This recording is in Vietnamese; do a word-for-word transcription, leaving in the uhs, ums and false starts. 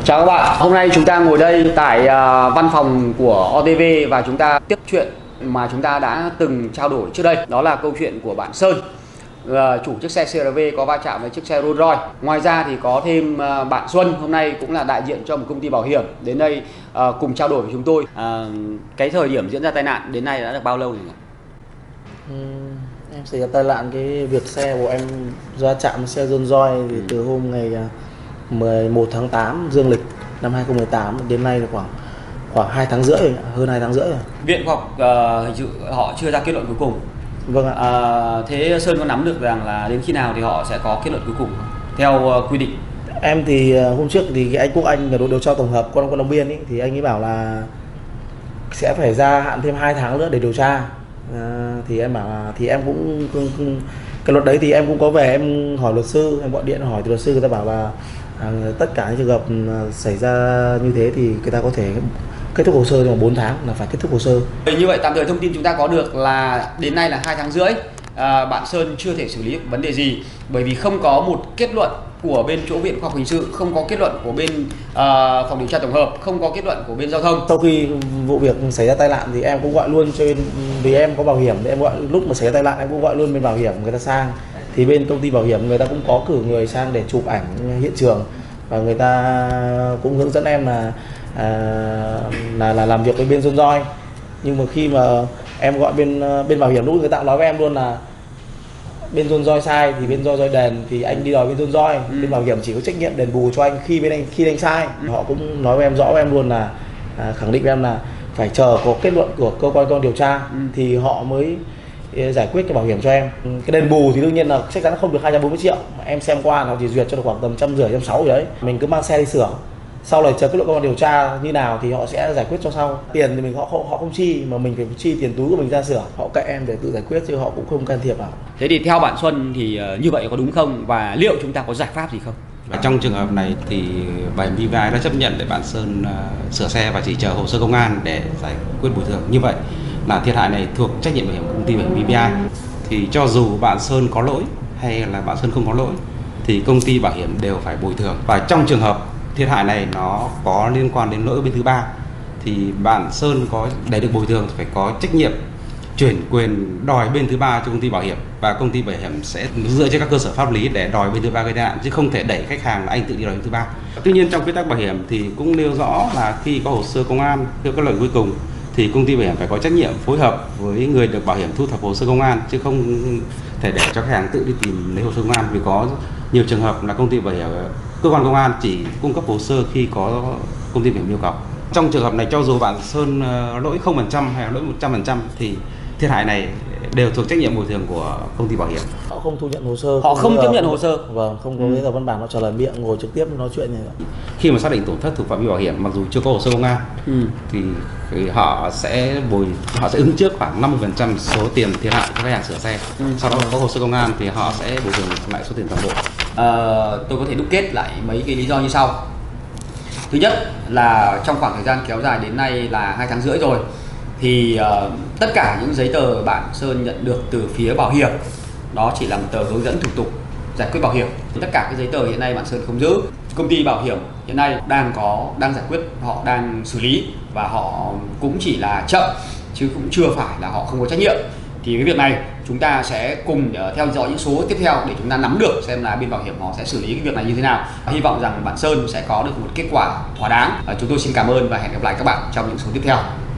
Chào các bạn, hôm nay chúng ta ngồi đây tại uh, văn phòng của o tê vê và chúng ta tiếp chuyện mà chúng ta đã từng trao đổi trước đây. Đó là câu chuyện của bạn Sơn, uh, chủ chiếc xe xê rờ vê có va chạm với chiếc xe Rolls Royce. Ngoài ra thì có thêm uh, bạn Xuân, hôm nay cũng là đại diện cho một công ty bảo hiểm đến đây uh, cùng trao đổi với chúng tôi. Uh, cái thời điểm diễn ra tai nạn đến nay đã được bao lâu rồi nhỉ? Ừ, em xảy ra tai nạn cái việc xe của em va chạm với xe Rolls Royce thì ừ. từ hôm ngày mười một tháng tám dương lịch năm hai không một tám đến nay là khoảng khoảng hai tháng rưỡi rồi, hơn hai tháng rưỡi rồi. Viện khoa học uh, hình sự họ chưa ra kết luận cuối cùng. Vâng ạ. Uh, thế Sơn có nắm được rằng là đến khi nào thì họ sẽ có kết luận cuối cùng không? Theo uh, quy định. Em thì uh, hôm trước thì cái anh Quốc Anh là đội điều tra tổng hợp quân quân Long Biên ấy, thì anh ấy bảo là sẽ phải gia hạn thêm hai tháng nữa để điều tra. Uh, thì em bảo là thì em cũng, cũng, cũng cái luật đấy thì em cũng có về em hỏi luật sư, em gọi điện hỏi từ luật sư, người ta bảo là à, tất cả những trường hợp xảy ra như thế thì người ta có thể kết thúc hồ sơ, nhưng mà bốn tháng là phải kết thúc hồ sơ. Như vậy tạm thời thông tin chúng ta có được là đến nay là hai tháng rưỡi, à, bạn Sơn chưa thể xử lý vấn đề gì bởi vì không có một kết luận của bên chỗ Viện Khoa học Hình sự, không có kết luận của bên uh, phòng điều tra tổng hợp, không có kết luận của bên giao thông. Sau khi vụ việc xảy ra tai nạn thì em cũng gọi luôn cho bên, vì em có bảo hiểm thì em gọi lúc mà xảy ra tai nạn em cũng gọi luôn bên bảo hiểm người ta sang, thì bên công ty bảo hiểm người ta cũng có cử người sang để chụp ảnh hiện trường và người ta cũng hướng dẫn em là à, là là làm việc với bên Rolls Royce. Nhưng mà khi mà em gọi bên bên bảo hiểm lúc người ta nói với em luôn là bên Rolls Royce sai thì bên Rolls Royce đền, thì anh đi đòi bên Rolls Royce, ừ. bên bảo hiểm chỉ có trách nhiệm đền bù cho anh khi bên anh khi anh sai. Ừ. Họ cũng nói với em rõ với em luôn là à, khẳng định với em là phải chờ có kết luận của cơ quan công điều tra ừ. thì họ mới giải quyết cái bảo hiểm cho em. Cái đền bù thì đương nhiên là chắc chắn không được hai trăm bốn mươi triệu, em xem qua nó chỉ duyệt cho được khoảng tầm trăm rưỡi trăm sáu rồi đấy. Mình cứ mang xe đi sửa, sau này chờ kết luận cơ quan điều tra như nào thì họ sẽ giải quyết cho sau. Tiền thì mình họ không họ không chi, mà mình phải chi tiền túi của mình ra sửa, họ kệ em để tự giải quyết chứ họ cũng không can thiệp vào. Thế thì theo bạn Xuân thì uh, như vậy có đúng không, và liệu chúng ta có giải pháp gì không? Và trong trường hợp này thì bảo hiểm vê vê i đã chấp nhận để bạn Sơn uh, sửa xe và chỉ chờ hồ sơ công an để giải quyết bồi thường. Như vậy là thiệt hại này thuộc trách nhiệm bảo hiểm công ty bảo hiểm vê vê i. Thì cho dù bạn Sơn có lỗi hay là bạn Sơn không có lỗi thì công ty bảo hiểm đều phải bồi thường. Và trong trường hợp thiệt hại này nó có liên quan đến lỗi bên thứ ba thì bạn Sơn có để được bồi thường phải có trách nhiệm chuyển quyền đòi bên thứ ba cho công ty bảo hiểm, và công ty bảo hiểm sẽ dựa trên các cơ sở pháp lý để đòi bên thứ ba gây tai nạn, chứ không thể đẩy khách hàng là anh tự đi đòi bên thứ ba. Tuy nhiên trong quy tắc bảo hiểm thì cũng nêu rõ là khi có hồ sơ công an theo kết luận cuối cùng thì công ty bảo hiểm phải có trách nhiệm phối hợp với người được bảo hiểm thu thập hồ sơ công an, chứ không thể để cho khách hàng tự đi tìm lấy hồ sơ công an. Vì có nhiều trường hợp là công ty bảo hiểm, cơ quan công an chỉ cung cấp hồ sơ khi có công ty bảo hiểm yêu cầu. Trong trường hợp này cho dù bạn Sơn uh, lỗi không phần trăm hay lỗi một trăm phần trăm thì thiệt hại này đều thuộc trách nhiệm bồi thường của công ty bảo hiểm. Họ không thu nhận hồ sơ, họ không, không tiếp nhận hồ sơ. Vâng, không có giấy tờ văn bản, họ trả lời miệng, ngồi trực tiếp nói chuyện như vậy. Khi mà xác định tổn thất thuộc phạm vi bảo hiểm mặc dù chưa có hồ sơ công an ừ. thì họ sẽ bồi họ sẽ ứng trước khoảng năm mươi phần trăm số tiền thiệt hại cho khách hàng sửa xe. Ừ. Sau đó có hồ sơ công an thì họ sẽ bồi thường lại số tiền toàn bộ. À, tôi có thể đúc kết lại mấy cái lý do như sau. Thứ nhất là trong khoảng thời gian kéo dài đến nay là hai tháng rưỡi rồi thì uh, tất cả những giấy tờ bạn Sơn nhận được từ phía bảo hiểm đó chỉ là một tờ hướng dẫn thủ tục giải quyết bảo hiểm. Tất cả cái giấy tờ hiện nay bạn Sơn không giữ. Công ty bảo hiểm hiện nay đang có đang giải quyết, họ đang xử lý và họ cũng chỉ là chậm chứ cũng chưa phải là họ không có trách nhiệm. Thì cái việc này chúng ta sẽ cùng uh, theo dõi những số tiếp theo để chúng ta nắm được xem là bên bảo hiểm họ sẽ xử lý cái việc này như thế nào. Hy vọng rằng bạn Sơn sẽ có được một kết quả thỏa đáng. Uh, chúng tôi xin cảm ơn và hẹn gặp lại các bạn trong những số tiếp theo.